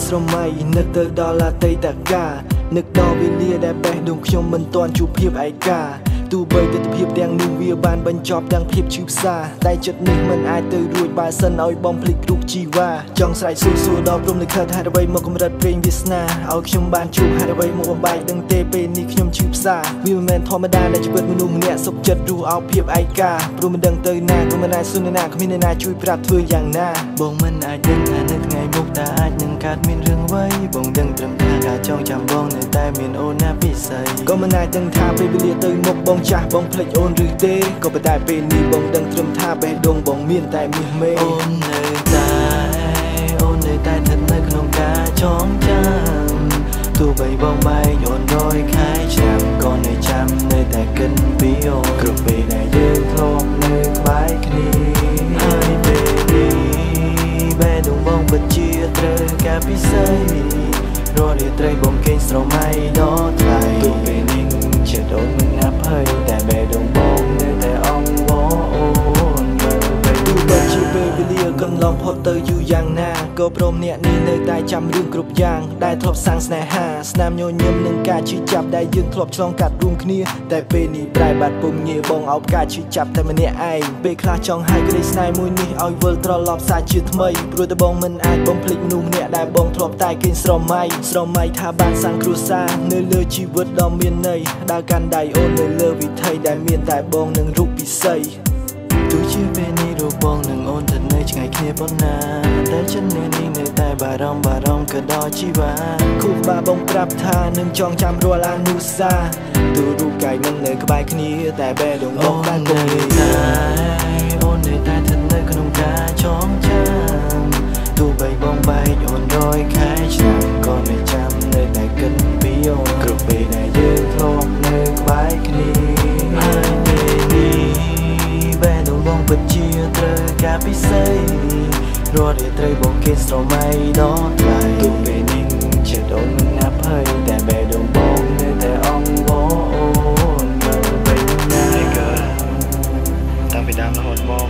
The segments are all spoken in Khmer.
ស្រមៃនឹកទៅដល់អតីតកាលនឹកដល់វេលាដែលបេះដូងខ្ញុំមិនទាន់ជួបភាពឯកាទោះបីទិដ្ឋភាពទាំងនេះវាបានបញ្ចប់ទាំងភាពឈឺផ្សាតែចិត្តនេះមិនអាចទៅរួចបើសិនឲ្យបំភ្លេចរូបជីវ៉ាចង់ស្រែកសួរដល់ព្រំលិខិតហេតុអ្វីមកកម្រិតព្រេងវាសនាឲ្យខ្ញុំបានជួបហេតុអ្វីមកបំបែកដឹងទេពេលនេះខ្ញុំឈឺផ្សាវាមិនមែនធម្មតាដែលជីវិតមនុស្សម្នាក់សុខចិត្តរស់ឲ្យភាពឯកាព្រោះមិនដឹងទៅណាក៏មិនអាចសុនណាគ្មានអ្នកណាជួយប្រាប់ធ្វើយ៉ាងណាបងមិនអាចដឹងថានៅថ្ងៃមុខតើអាចនឹងកើតមានរឿងអ្វីបងដឹងត្រឹមថាការចងចាំបងនៅតែមានអូនណាពិសេសក៏មិនអាចដឹងថាពេលវេលាទៅមុខបងចាស់បងភ្លេចអូនឬទេក៏ប៉ុន្តែពេលនេះបងដឹងត្រឹមថាបេះដូងបងមានតែមាសមេអូននៅតែស្ថិតនៅក្នុងការចងចាំទោះបីបងបែកអូន100ខែឆ្នាំក៏នៅចាំនៅតែគិតពីអូនគ្រប់ពេលដែលយើងធ្លាប់នៅក្បែរគ្នាហើយពេលនេះបេះដូងបងពិតជាត្រូវការពិសេសរាល់រាត្រីបងគេងស្រមៃដល់ថ្លៃទោះពេលនេះចិត្តអូនមិនអភ័យតែបេះដូងបងនៅតែអង្វរអូនមើលពេលដូចជាពេលវេលាកន្លងផុតទៅយូរយ៉ាងណាក៏ព្រមអ្នកនេះនៅតែចាំរឿងគ្រប់យ៉ាងដែលធ្លាប់សាំងស្នេហាស្នាមញញឹមនឹងការឈឺចាប់ដែលយើងធ្លាប់ឆ្លងកាត់រួមគ្នាតែពេលនេះប្រែបាត់ពុំងាយបងអោបការឈឺចាប់តែម្នាក់ឯងពេលខ្លះចង់ឲ្យក្តីស្នេហ៍មួយនេះឲ្យវិលត្រឡប់សាជាថ្មីព្រោះតែបងមិនអាចបំភ្លេចមនុស្សម្នាក់ដែលបងធ្លាប់តែគេងស្រមៃថាបានសាំងគ្រួសារនៅលើជីវិតដ៏មានន័យដើរកាន់ដៃអូននៅលើវិថីដែលមានតែបងនឹងរូបពិសីទោះជាពេលនេះរូបបងនឹងអូនទៅនៅឆ្ងាយគ្នាប៉ុណ្ណាតែចិត្តនេះនៅតែបារម្ភក៏ដល់ជីវ៉ាគូក្បាលបងប្រាប់ថានឹងចងចាំរាល់អនុស្សាវរីយ៍ទោះរូបកាយមិននៅក្បែរគ្នាតែបេះដូងបងបានគង់នៅអូននៅតែស្ថិតនៅក្នុងការចងចាំទោះបីបងបែកអូន100ខែឆ្នាំក៏នៅចាំនៅតែគិតពីអូនគ្រប់ពេលដែលយើងធ្លាប់នៅក្បែរគ្នាហើយពេលនេះបេះដូងបងពិតជាត្រូវការពិសេសរាល់រាត្រីបងគេស្រមៃដល់ថ្លៃទោះពេលនេះចិត្តអូនមិនអភ័យតែបេះដូងបងនៅតែអង្វរអូនមើលពេលណាក៏តាំងពីដើមរហូតមក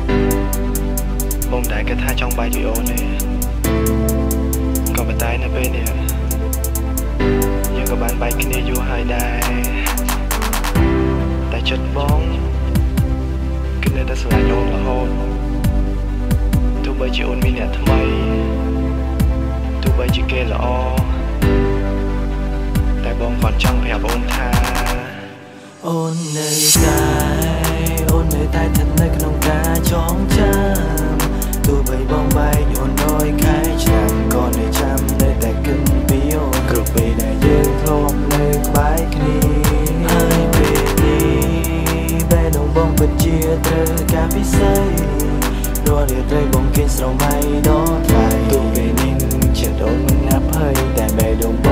បងតែគិតថាចង់បែកពីអូនទេក៏ប៉ុន្តែនៅពេលនេះយើងក៏បានបែកគ្នាយូរហើយដែរតែចិត្តបងគឺនៅតែស្រឡាញ់អូនរហូតទោះបីជាអូនមានអ្នកថ្មីទោះបីជាគេល្អតែបងគាត់ចង់ប្រាប់អូនថាអូននៅតែស្ថិតនៅក្នុងការចងចាំទោះបីបងបែកអូន100ខែឆ្នាំក៏នៅចាំនៅតែគិតពីអូនគ្រប់ពេលដែលយើងធ្លាប់នៅក្បែរគ្នាហើយពេលនេះបេះដូងបងពិតជាត្រូវការពិសេសរាល់រាត្រីបងគេងស្រមៃដល់ថ្លៃទោះពេលនេះចិត្តអូនមិនអភ័យតែបេះដូង